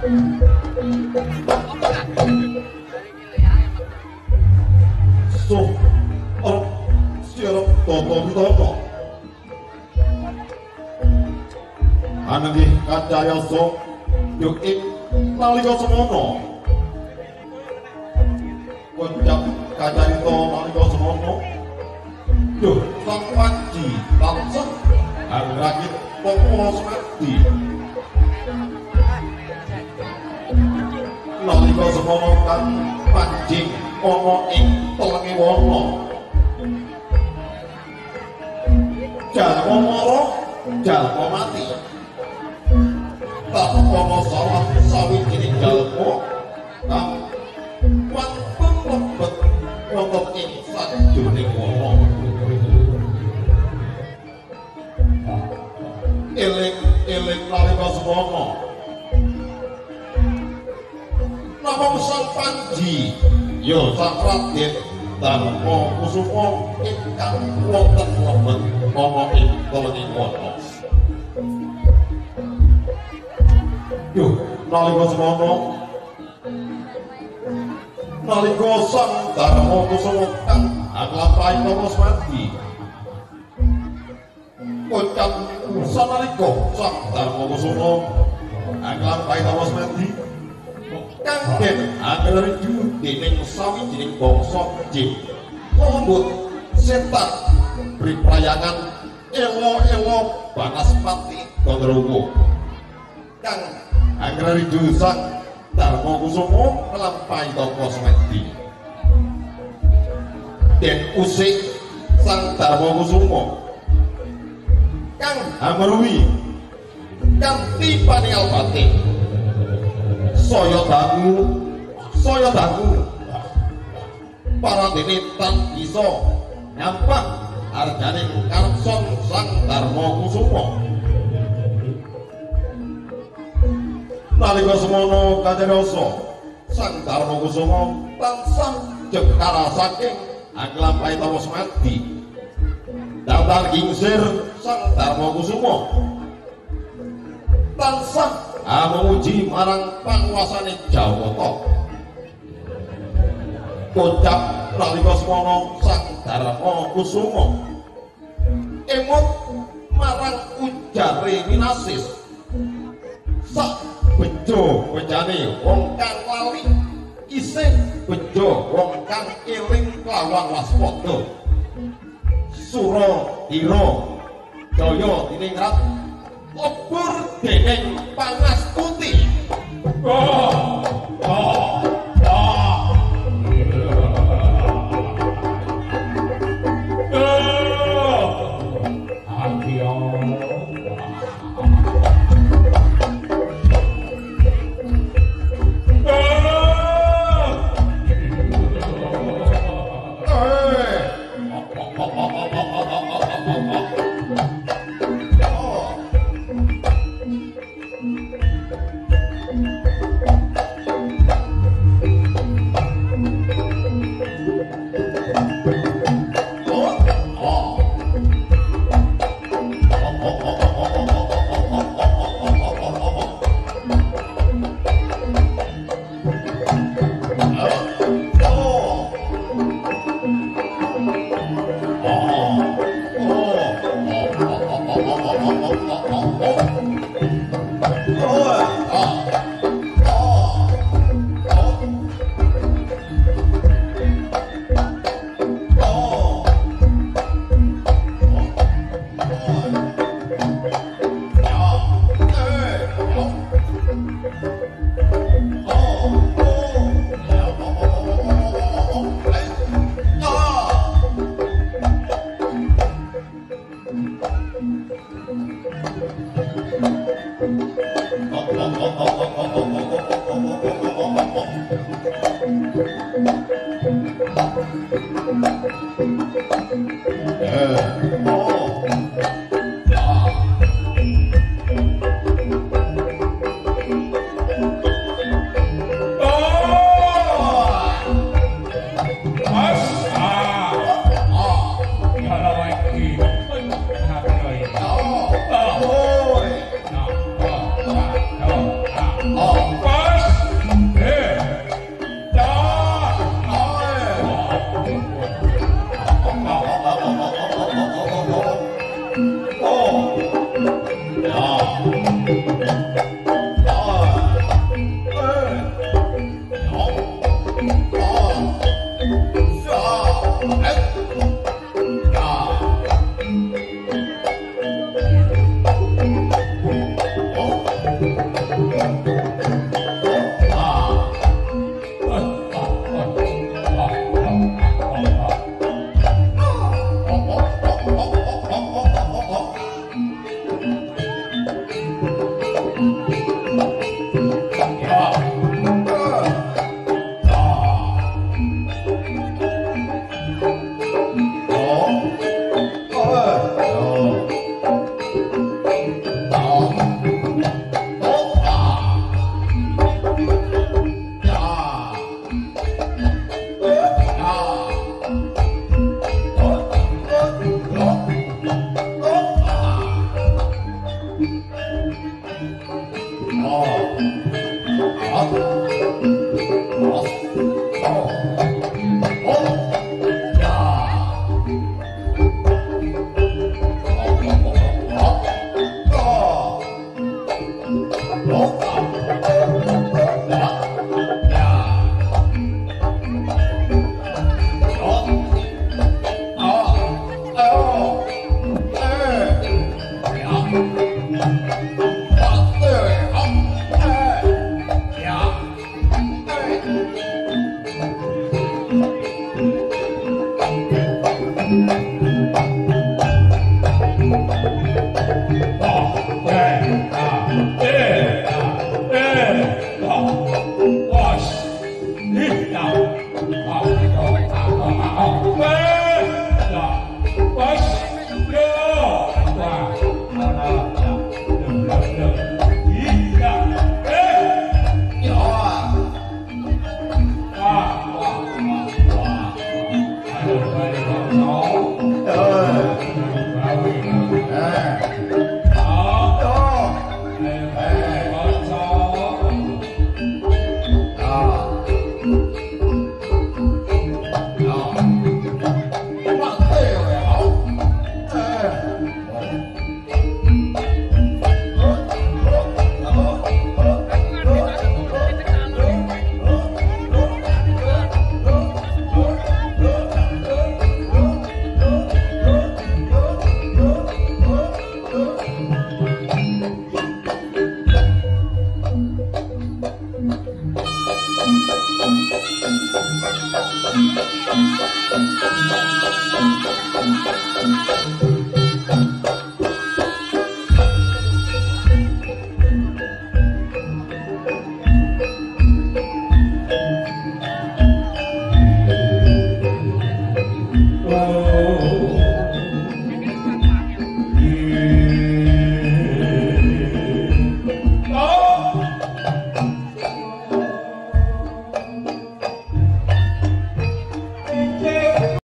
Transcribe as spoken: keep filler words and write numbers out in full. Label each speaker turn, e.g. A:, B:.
A: So, oh, siapa toto toto? Ananging kacaya so, yuk ik nalika semono. Kocap kacarita nalika semono. Duh, sang Panji tansah angrakit pomo semati. Nalika semono kan Panji ana ing telenge wana. Jalma mara, jalma mati. Tak ana salah sawijining jalma kang wantun lebet wonten ing sajroning wana. Eling-eling nalika semono. Namung Sang Panji ya Sang Raden Darma Kusuma ingkang wonten lebet ana ing telenging wana. Yo, nalika semono nalika Sang Darma Kusuma kang anglampahi para semati kocap sanalika Sang Darma Kusuma anglampahi para semati kanggen angreju dening sawijining bangsa jin lembut setan priprayangan elo-elo Banaspati Gandharwa kang angreju Sang Darma Kusuma nglampahi para semati den usik Sang Darma Kusuma kang amruwi kanthi panialpati saya dangu saya dangu para dene tan bisa nyampak arganing karson Sang Darma Kusuma. Nalika semono kacariosa Sang Darma Kusuma tansah jekara saking anglampahi para semati datar gingsir Sang Darma Kusuma tansah memuji marang panguasane Jawata. Kocap nalika semono Sang Darma Kusuma emut marang ujare Winasis sak bejo bejane wong kang lali isih bejo wong kang eling kelawan waspada Sura Hira Jaya diningrat obur dening Pangastuti. Oh, oh, oh. Kusuma